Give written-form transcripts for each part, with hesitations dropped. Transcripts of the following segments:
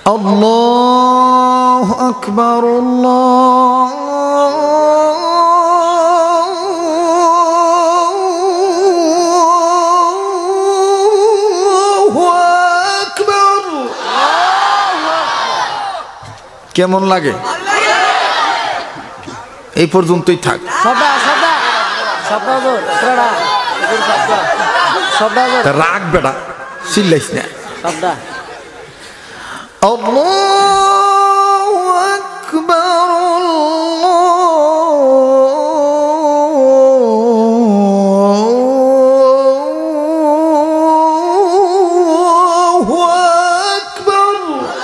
আল্লাহু আকবার, আল্লাহু আকবার। কেমন লাগে? এই পর্যন্তই থাক। রাগ বেটা, চিল্লাইস না। আল্লাহু আকবার, আল্লাহু আকবার।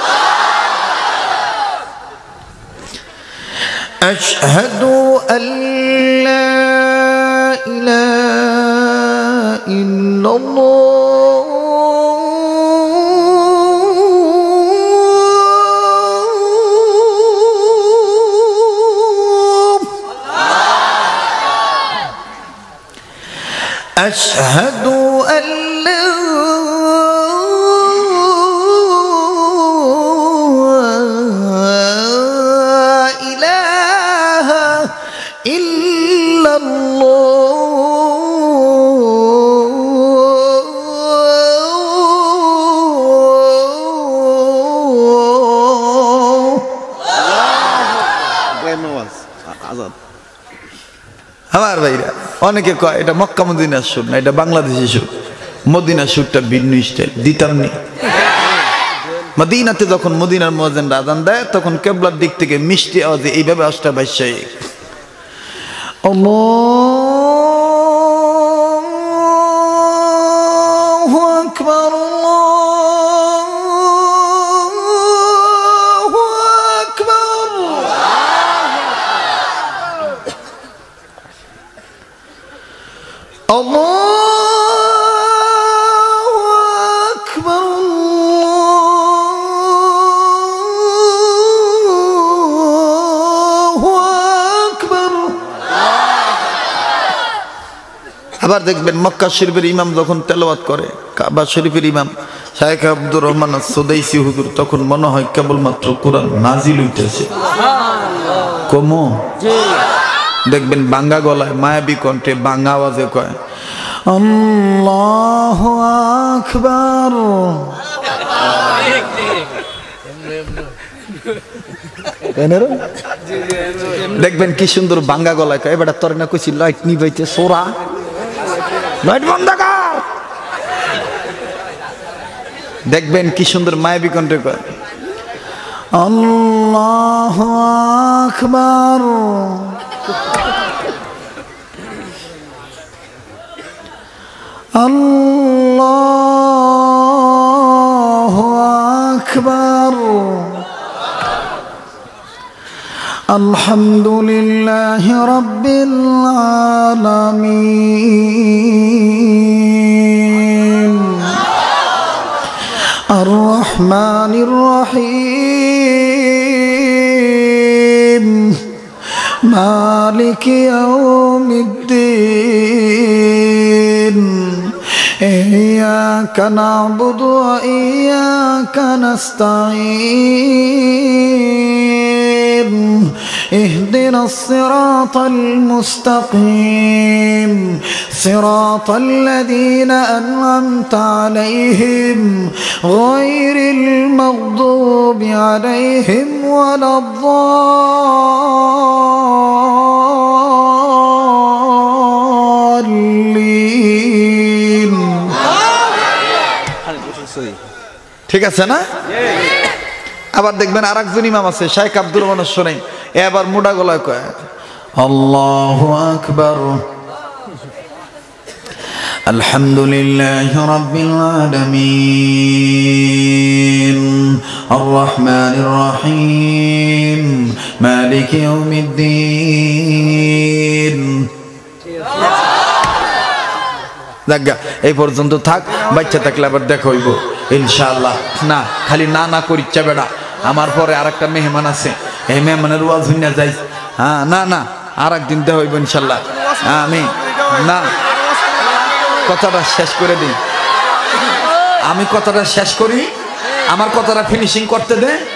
আশহাদু আল্লা ইলাহা ইল্লাল্লাহ আশহাদু আল্লা ইলাহা ইল্লাল্লাহ। আমার ভাইরা অনেকে কয় এটা মক্কা মদিনার সুর না, এটা বাংলাদেশি সুর। মদিনার সুরটা ভিন্ন স্টাইল, দিতাম নি। মদিনাতে যখন মদিনার মুয়াজ্জিন আযান দেয় তখন কিবলার দিক থেকে মিষ্টি আওয়াজে এইভাবে আওয়াজটা ভাসে, আল্লাহু আকবার, আল্লাহু আকবার। আল্লাহু আকবার, আল্লাহু আকবার। আবার দেখবেন মক্কা শরীফের ইমাম যখন তেলাওয়াত করে, কাবা শরীফের ইমাম শাইখ আব্দুর রহমান সুদাইসি হুজুর, তখন মনে হয় কেবলমাত্র কোরআন নাজিল হইতেছে। কমো দেখবেন বাঙ্গা গলায় মায়াবী কণ্ঠে বাঙ্গা আওয়াজে কয়, আল্লাহু আকবার। দেখবেন কি সুন্দর বাঙ্গা গলায় কয়, এবার তোর না কইছি লাইট নিবাইতে সোরা, লাইট বন্ধ কর। দেখবেন কি সুন্দর মায়াবী কণ্ঠে কয়, আল্লাহু আকবার। আল্লাহু আকবার। আলহামদুলিল্লাহি রাব্বিল আলামিন আর রহমানির রহিম মালিকি ইয়াউমিদ্দিন ইয়্যাকা না'বুদু ওয়া ইয়্যাকা নাস্তাঈন ইহদিনাস সিরাতাল মুস্তাকিম সিরাতাল লাযীনা আন'আমতা আলাইহিম গায়রিল মাগদুবি আলাইহিম ওয়ালাদ-দাল্লিন। ঠিক আছে না? আবার দেখবেন আরেকজন ইমাম আছে শাইখ আব্দুর রহমান শোনাই, এবার মোটা গলায় কয়, আল্লাহু আকবার। আলহামদুলিল্লাহি রাব্বিল আলামিন আর রহমানির রহিম মালিকি ইয়াউমিদ্দিন। জায়গা এই পর্যন্ত থাক, বাচ্চা থাকলে আবার দেখা হইব ইনশাআল্লাহ। না খালি না না করিচ্ছা বেড়া, আমার পরে আরেকটা মেহমান আছে, এই মেহমানের ওয়াজ হইনা যাই। হ্যাঁ না না আর একদিন দেখা হইব ইনশাআল্লাহ। আমি না কথাটা শেষ করে দিই, আমি কথাটা শেষ করি, আমার কথাটা ফিনিশিং করতে দে।